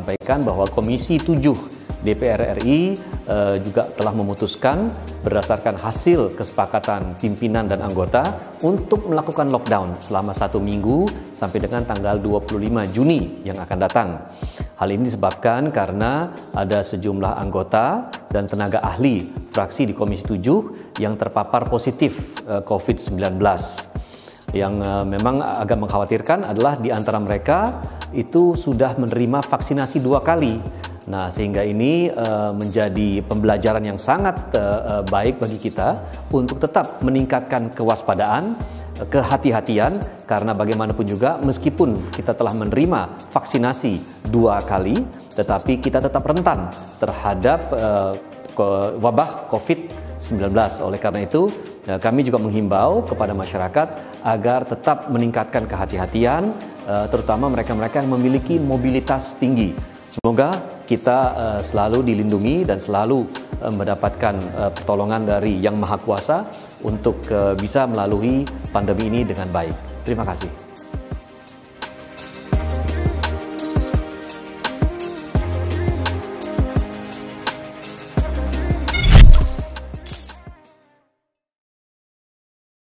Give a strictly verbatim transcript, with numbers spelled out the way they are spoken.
sampaikan bahwa Komisi tujuh D P R R I eh, juga telah memutuskan berdasarkan hasil kesepakatan pimpinan dan anggota untuk melakukan lockdown selama satu minggu sampai dengan tanggal dua puluh lima Juni yang akan datang. Hal ini disebabkan karena ada sejumlah anggota dan tenaga ahli fraksi di Komisi tujuh yang terpapar positif eh, COVID sembilan belas. Yang uh, memang agak mengkhawatirkan adalah di antara mereka itu sudah menerima vaksinasi dua kali. Nah, sehingga ini uh, menjadi pembelajaran yang sangat uh, uh, baik bagi kita untuk tetap meningkatkan kewaspadaan, uh, kehati-hatian, karena bagaimanapun juga meskipun kita telah menerima vaksinasi dua kali, tetapi kita tetap rentan terhadap uh, wabah COVID sembilan belas. Oleh karena itu, kami juga menghimbau kepada masyarakat agar tetap meningkatkan kehati-hatian, terutama mereka-mereka yang memiliki mobilitas tinggi. Semoga kita selalu dilindungi dan selalu mendapatkan pertolongan dari Yang Maha Kuasa untuk bisa melalui pandemi ini dengan baik. Terima kasih.